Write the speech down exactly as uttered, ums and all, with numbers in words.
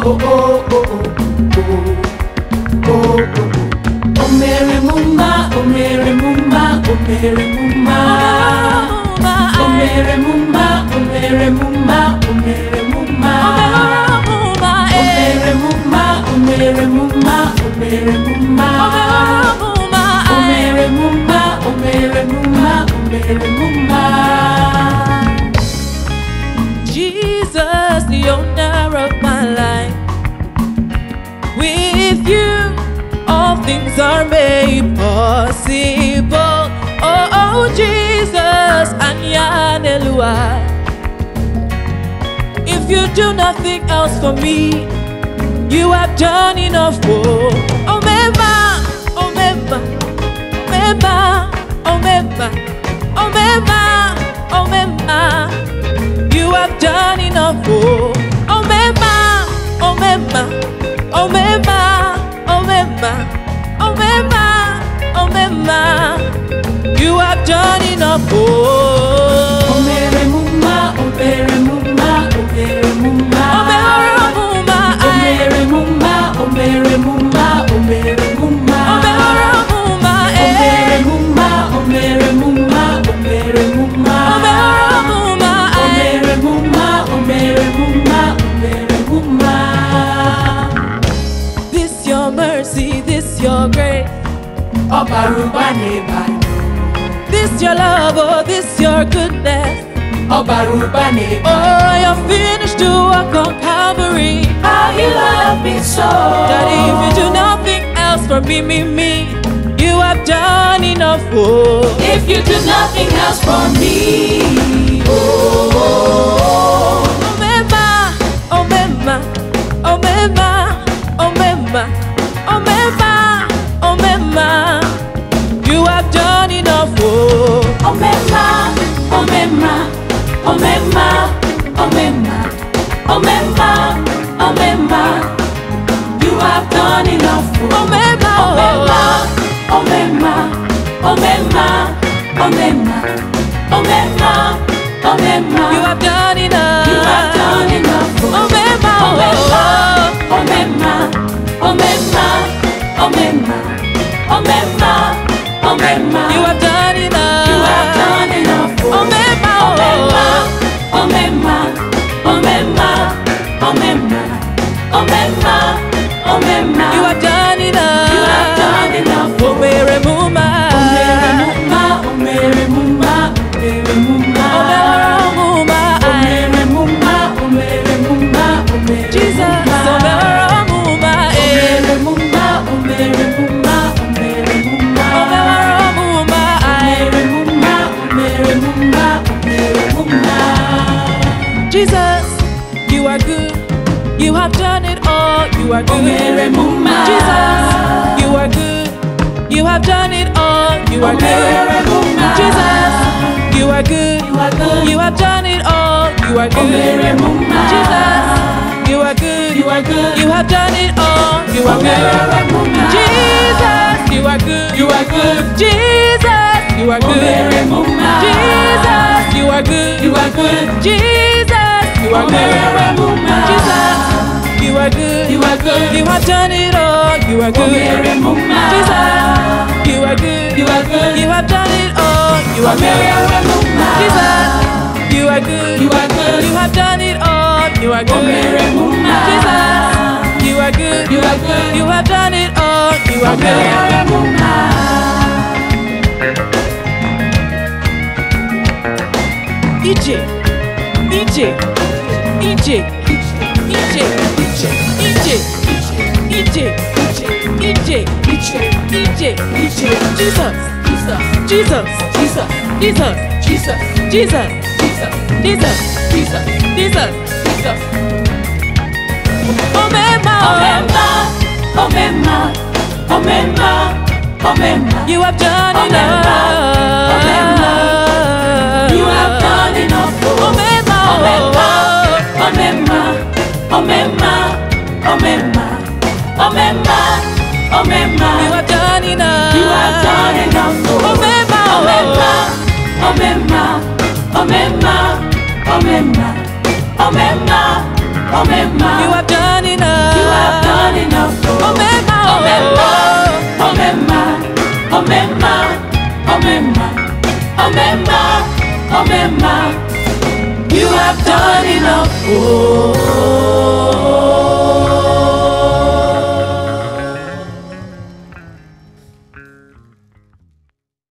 oh, oh, oh, oh, oh, oh. Omere Muma, Omere Muma, Omere Muma. Omere Muma, Omere Muma, Omere Muma. Omere Muma, Omere Muma, Omere Muma. Omere Muma, Omere Muma, Omere Muma. Jesus, the owner of my life. With you, all things are made possible. Oh, oh, Jesus, Anyanelua. If you do nothing else for me, you have done enough. Oh, Omema, Omema, Omema, Omema, Omema, Omema. You have done enough. Oh, Omema, Omema, Omema, Omema, Omema, Omema. You have done enough. Oh, Omere Muma, Omere Muma, Omere Muma. Omere Muma, Omere Muma, Omere Muma, Omere Muma. Omere Muma, Omere Muma, Omere Muma. Omere Muma, Omere Muma, Omere Muma. This your mercy, this your grace. Oba Nla. This your love, oh, this your goodness. Oba Nla. Oh, you finished to work on Calvary. How you love me so. Daddy, if you do nothing else for me, me, me, you have done enough. Oh, if you do nothing else for me, oh, oh, Omema, Omema, Omema, Omema, Omema, Omema. You have done enough. Oh, Omema, Omema, Omema, Omema, Omema, Omema. You have done enough. Omema, Omema, Omema, Omema, Omema, Omema. you have done enough. You have done enough. Omema, Omema, Omema, Omema, Omema, Omema. you have done enough. You have done enough. Omema, Omema, Omema, Omema, Omema, Omema. you have done enough. You have done enough. Omere Muma, Omere Muma, Omere Muma, Omere Muma, Omere Muma, Omere Muma, Omere Muma, Jesus, Omere Muma, Omere Muma, Omere Muma, Omere Muma, Omere Muma, Omere Muma, Omere Muma, Omere Muma. Jesus, you are good. You have done it all. You are good. Omere Muma. Jesus, you are good. You have done it all. You are Omere good. Muma. Jesus, you are good. You are good. You have done it all. You are good. Omere Muma. Jesus, you are good. You are good. You have done it all. You are Omere good. Muma. Jesus, you are good. You are good. Jesus, you are good. Omere Muma. Jesus, you are good. You are good. Jesus, you are Omere good. Muma. Jesus, you are good. You are good. You have done it all. You are good. Omere Muma. Jesus, you are good. You are good. You have done it all. You are good. Omere Muma. Jesus, you are good. You are good. You have done it all. You are good. Omere Muma. Jesus, you are good. You are good. You have done it all. You are good. Omere Muma. E J, E J, E J, E J, E J, E J, E J, E J, Jesus, Jesus, Jesus, Jesus, Jesus, Jesus, Jesus, Jesus, Jesus, Jesus, Jesus. Jesus. Omema, Omema, Omema, Omema, Omema. you have done enough. Omema, you have done enough. Omema, Omema, Omema, Omema, Omema, Omema, Omema. you have done enough. You have done enough. Omema, Omema, Omema, Omema, Omema, Omema, Omema. you have done enough. Omere Muma, you have done enough. Oh.